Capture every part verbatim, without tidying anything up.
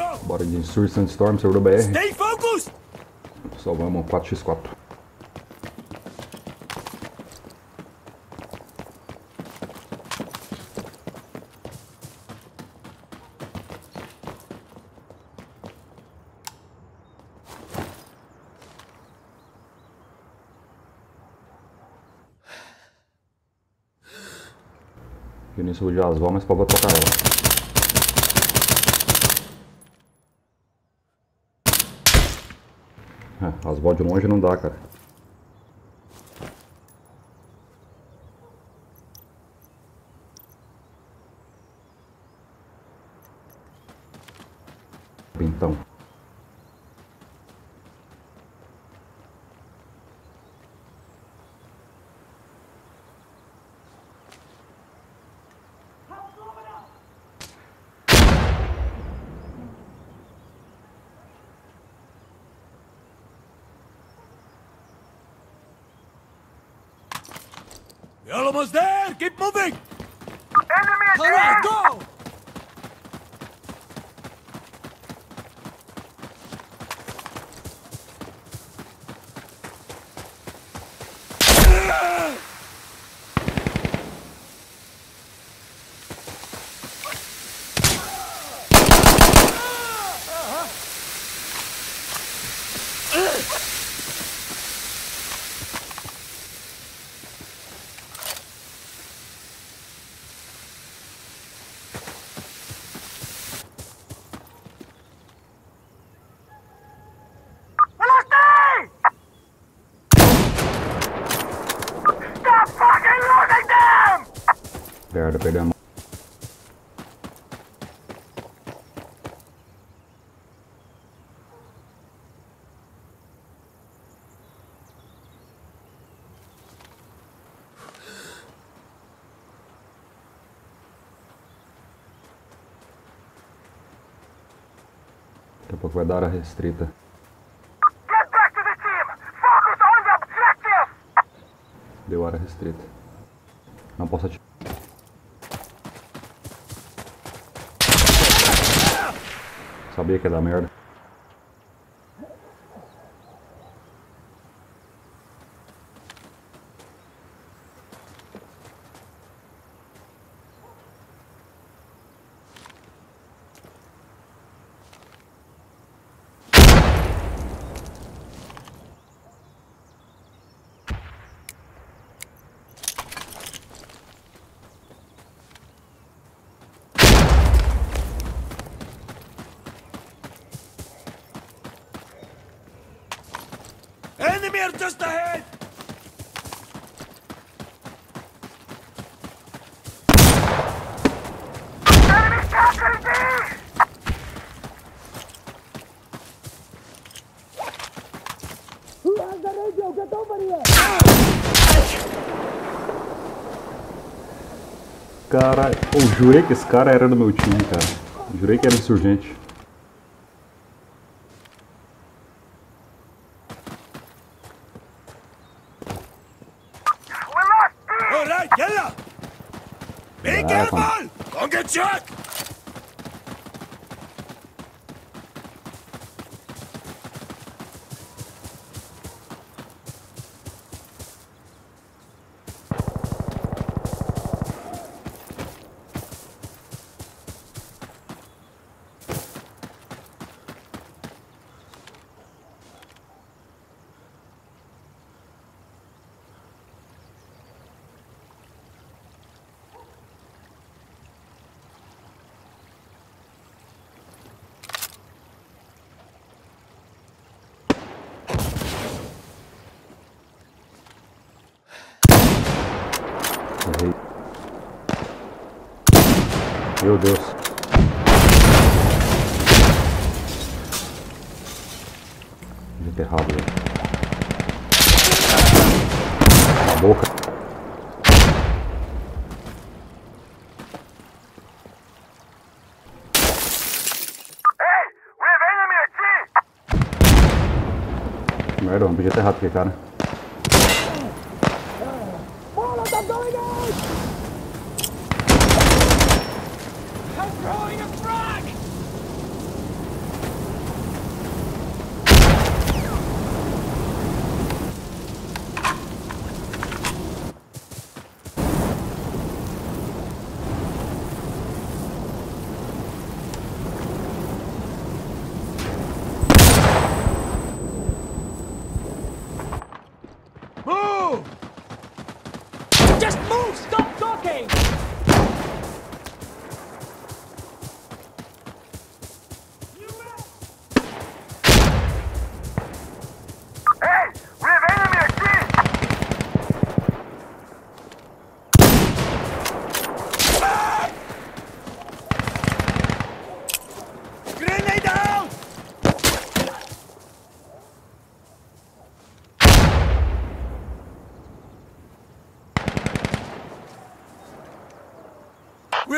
Bora de Surge Sandstorm, servidor B R. Stay focused! Salvamos quatro por quatro. Eu nem subi de asval, mas pra vou trocar ela. É, asval de longe não dá, cara. Então. You're almost there! Keep moving! Enemy at All right, go! Velocity! Stop fucking losing them! Merda, perdemos. Daqui a pouco vai dar área restrita. Get back to the team! Focus on the objective! Deu área restrita. Não posso atirar. Sabia que ia dar merda. Enemy are just ahead! Enemy capturing me! Cara, eu jurei que esse cara era do meu time, cara. Jurei que era insurgente. We lost B! All right, yalla! Be Yeah, careful! Don't get shot! Errei. Meu Deus. Muito errado, velho. Na boca. Hey! We have enemy at C! Merda, não podia ter errado aqui, cara. I'm throwing a frag!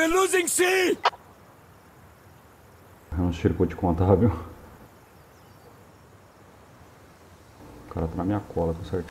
We're losing C! É um tiro que eu vou te contar, viu? O cara tá na minha cola, com certeza.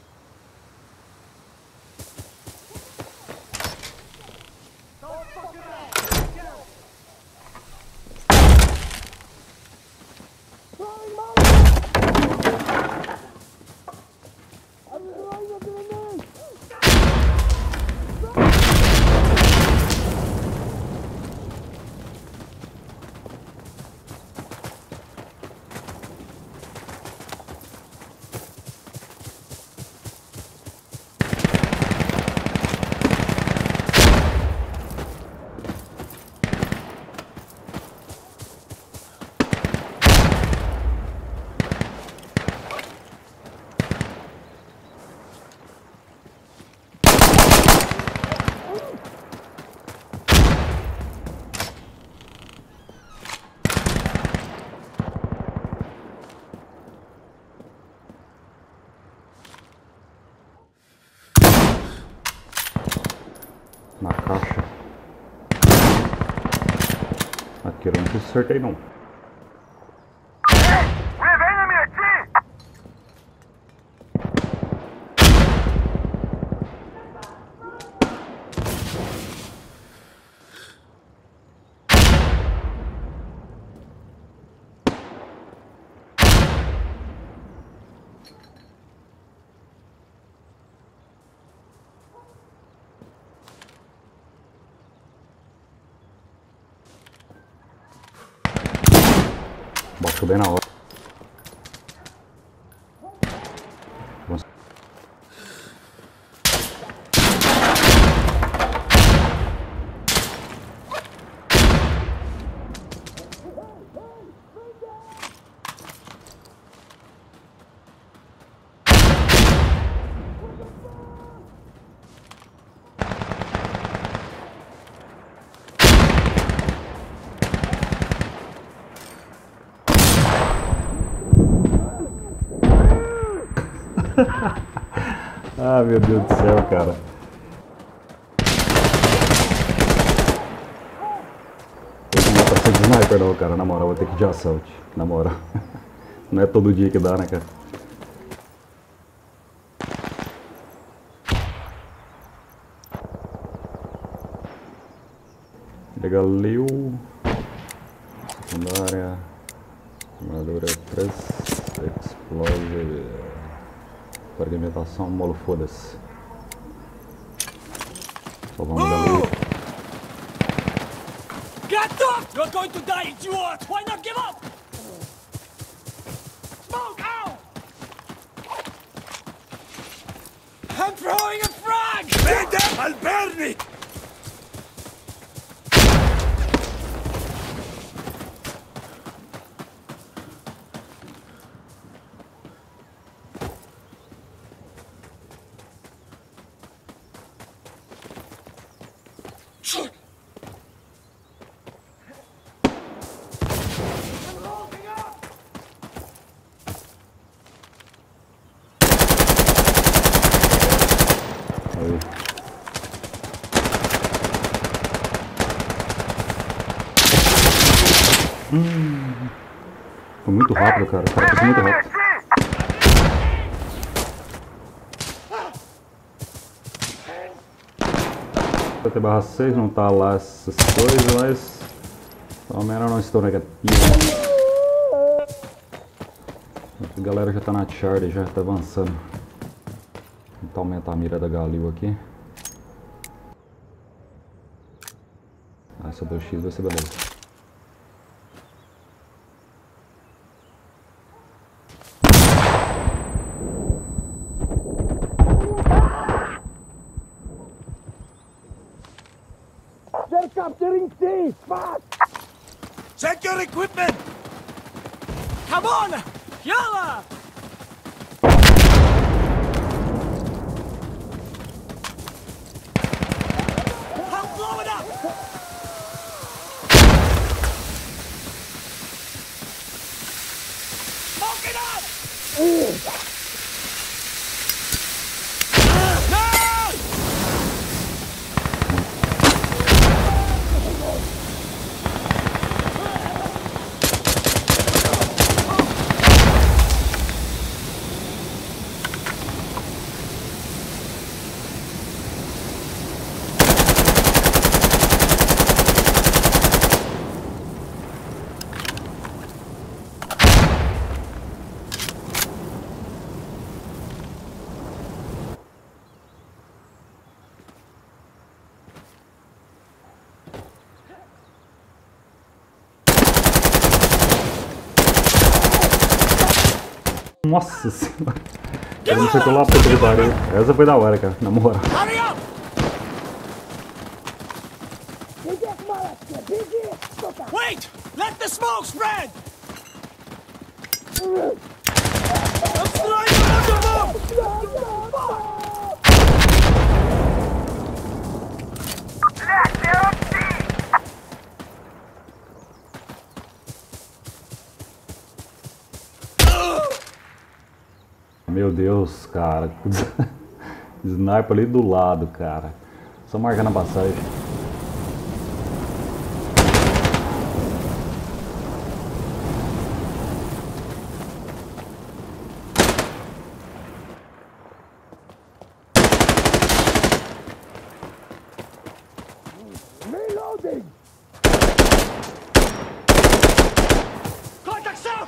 Na caixa. Aqui eu não sei se acertei não. Hey, we have enemy at C! Baixou bem na hora. Ah, meu Deus do céu, cara. Eu não dá pra ser de sniper não, cara. Na moral, vou ter que ir de assalto. Na moral. Não é todo dia que dá, né, cara? Galil. Secundária. Armadura três. Explode. Fragmentação, molo, foda-se. Só vamos Galil. Get up! You're going to die, idiot! Why not give up? Smoke out! I'm throwing a frag! Bende Alberni! Hum, foi muito rápido, cara. O cara foi muito rápido. T barra seis não tá lá essas coisas, mas pelo menos não estou negativo. A galera já tá na Charlie, já tá avançando. Vou tentar aumentar a mira da Galil aqui. Ah, essa dois x vai ser beleza. They're capturing C! Fast! Check your equipment! Come on! Yalla! I'll blow it up! Smoke it up! No! Nossa senhora. Ele me acertou lá pra puta que pariu. Essa foi da hora, cara, na moral. Hurry up! Wait! Let the smoke spread! I'm sliding under them! Left L C! Meu Deus, cara. Sniper ali do lado, cara. Só marcar na passagem. Reloading! Contact south!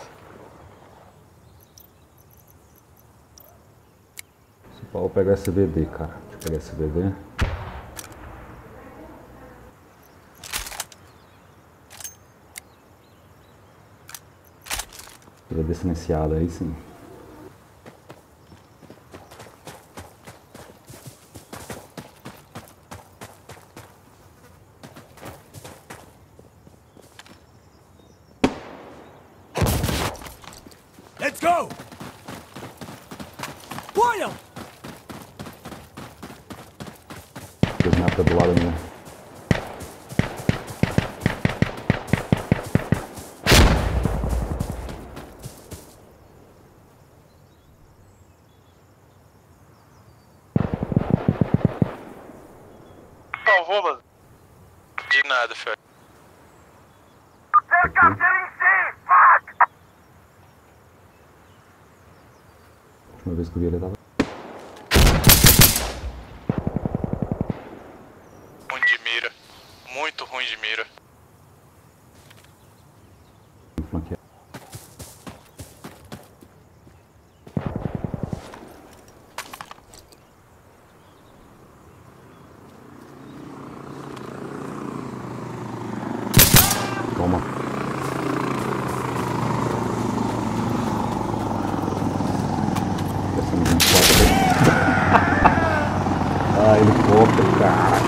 Vou pegar S V D, cara. Deixa eu pegar S V D. S V D silenciado aí sim. Let's go! William! O sniper do lado meu. Salvou, mano. De nada, Fer. They're capturing C! Fuck! A última vez que eu vi ele tava. Ruim de mira. Muito ruim de mira. Flanqueado. Toma. Descendo vinte e quatro. Ah, helicóptero, cara.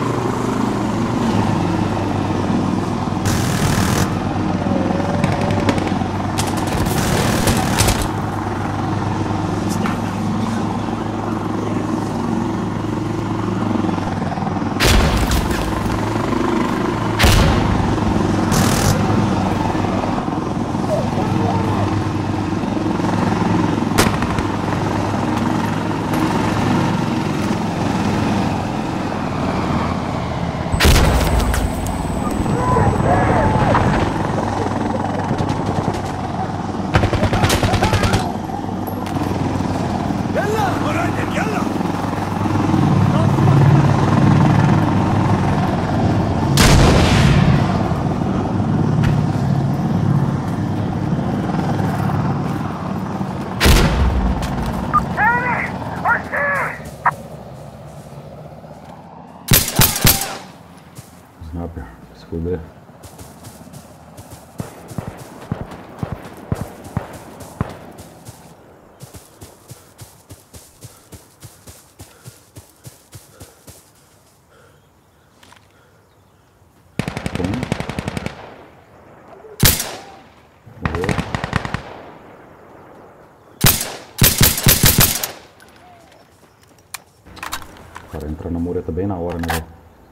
يلا! قريب يلا! Enemy! I see! Sniper, se fuder. Morreu. O cara entra na mureta bem na hora, né, velho?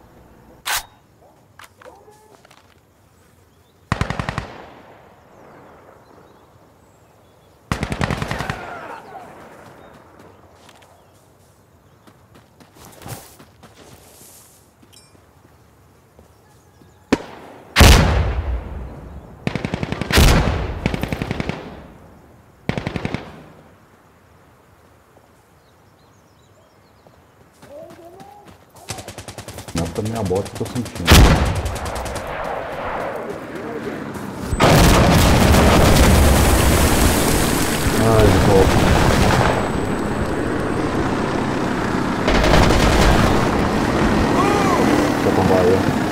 Não é pra minha bota que eu tô sentindo. Ai, volta. Deixa eu tomar aí.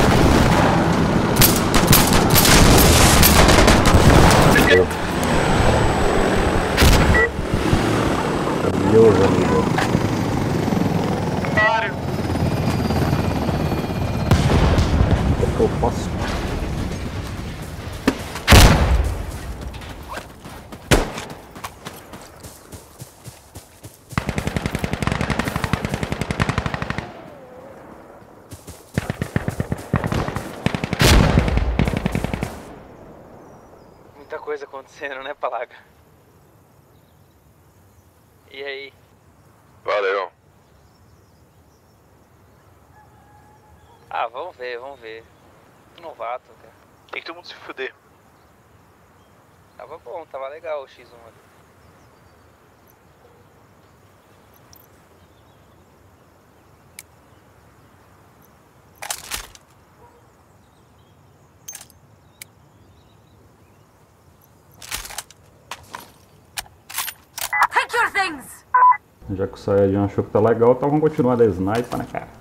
Eu. coisa acontecendo, né, Palaga? E aí? Valeu. Ah, vamos ver, vamos ver. Novato, cara. Tem que todo mundo se fuder. Tava bom, tava legal o X um ali. Take your things! Já que o Sayajin achou que tá legal, então vamos continuar da sniper, né, cara?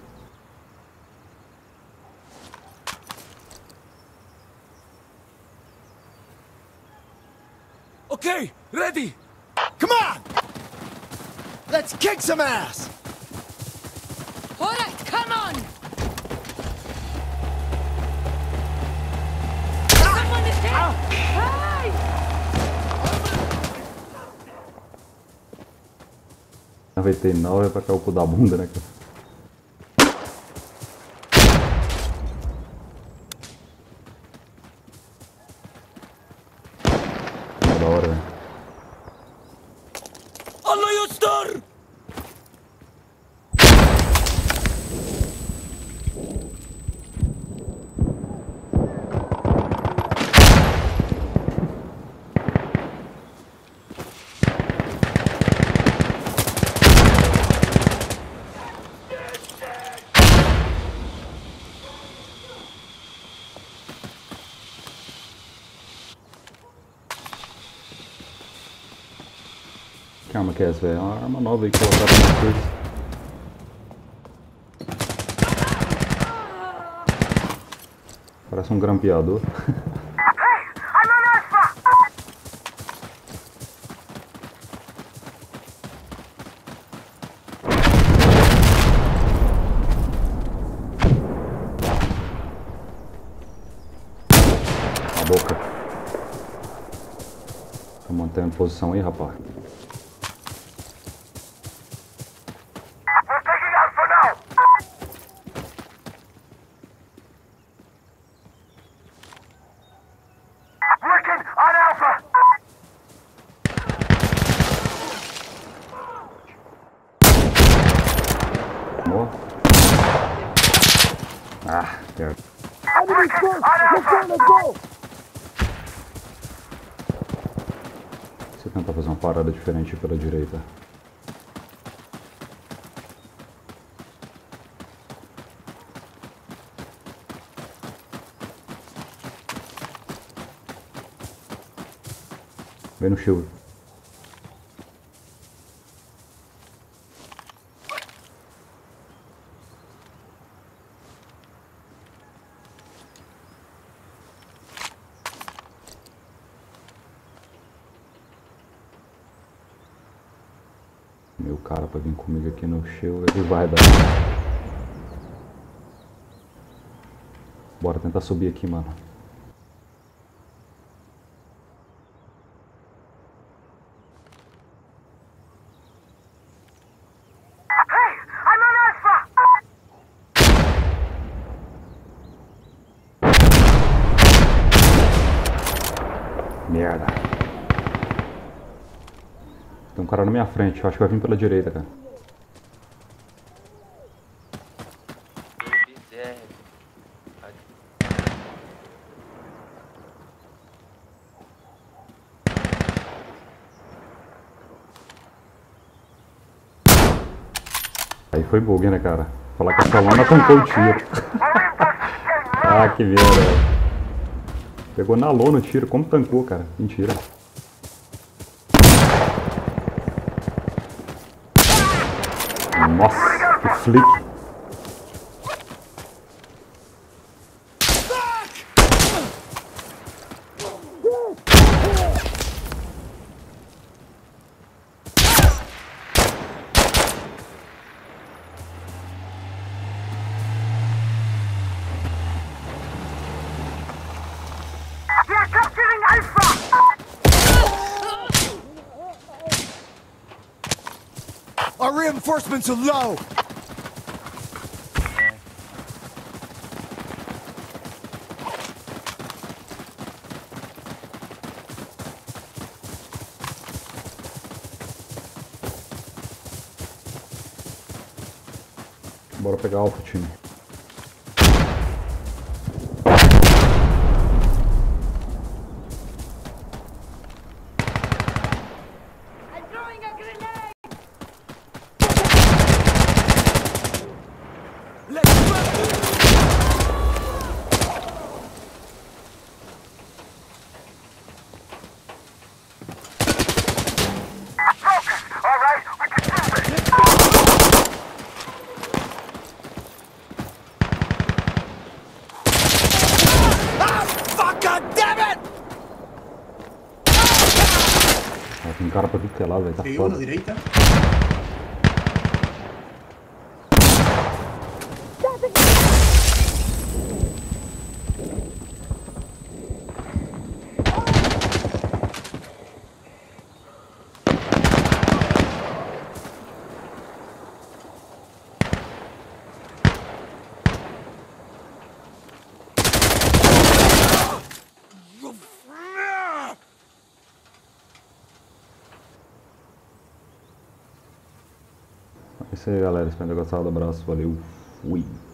Okay, ready! Come on! Let's kick some ass! Alright, come on! Ah! Someone is here! Hey! noventa e nove pra cair o cu da bunda, né, cara? Da hora, velho. Allah yastar! Que arma que é essa, velho? É uma arma nova aí que colocaram na coisa. Parece um grampeador. Hey, I'm on Alpha! A boca. Tá mantendo posição aí, rapaz. We're taking Alpha now! Working on Alpha! Amor. Ah, certo. Working on Alpha! Deixa eu tentar fazer uma parada diferente pela direita. Vem no shield. Meu cara pra vir comigo aqui no shield, ele vai dar. Bora tentar subir aqui, mano. Hey, I'm on Alpha! Merda. Tem um cara na minha frente, eu acho que vai vir pela direita, cara. Miséria. Aí foi bug, né, cara? Falar que essa lona tancou o tiro. Ah, que merda, velho. Pegou na lona o tiro, como tancou, cara? Mentira. Nossa, que flick. We're capturing Alpha! Our reinforcements are low! Bora pegar alfa, time. I'm throwing a grenade! Let's go! Alright, we can do this! Ah, fuck, god damn it! Ah, tem cara pra tudo que é lá, velho. Tá Peguei um na foda. direita. É isso aí, galera. Espero que tenham gostado. Abraço. Valeu. Fui.